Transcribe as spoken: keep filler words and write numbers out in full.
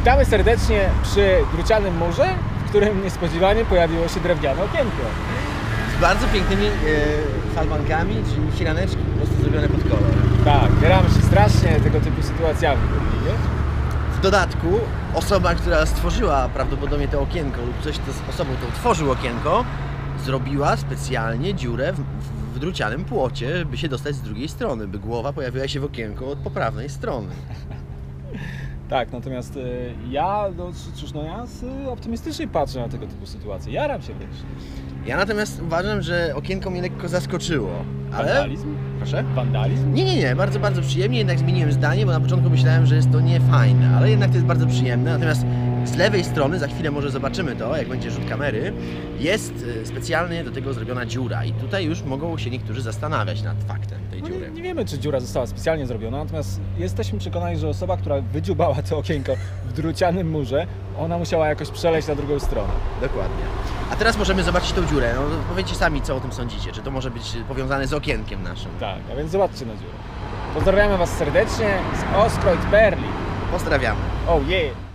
Witamy serdecznie przy drucianym murze, w którym niespodziewanie pojawiło się drewniane okienko. Z bardzo pięknymi e, falbankami, czyli firaneczki po prostu zrobione pod kolor. Tak, bieramy się strasznie tego typu sytuacjami. Nie? W dodatku osoba, która stworzyła prawdopodobnie to okienko lub coś to z osobą, która tworzył okienko, zrobiła specjalnie dziurę w, w, w drucianym płocie, by się dostać z drugiej strony, by głowa pojawiła się w okienku od poprawnej strony. Tak, natomiast y, ja, no cóż, no ja y, optymistycznie patrzę na tego typu sytuacje. Jaram się wręcz. Ja natomiast uważam, że okienko mnie lekko zaskoczyło. Ale... Wandalizm? Proszę? Wandalizm? Nie, nie, nie, bardzo, bardzo przyjemnie, jednak zmieniłem zdanie, bo na początku myślałem, że jest to niefajne, ale jednak to jest bardzo przyjemne. Natomiast z lewej strony, za chwilę może zobaczymy to, jak będzie rzut kamery, jest specjalnie do tego zrobiona dziura i tutaj już mogą się niektórzy zastanawiać nad faktem tej No dziury. nie, nie wiemy, czy dziura została specjalnie zrobiona, natomiast jesteśmy przekonani, że osoba, która wydziubała to okienko w drucianym murze, ona musiała jakoś przeleźć na drugą stronę. Dokładnie. A teraz możemy zobaczyć tą dziurę. No, powiedzcie sami, co o tym sądzicie. Czy to może być powiązane z okienkiem naszym? Tak, a więc zobaczcie na dziurę. Pozdrawiamy Was serdecznie z Ostroid Berlin. Pozdrawiamy. Oh yeah!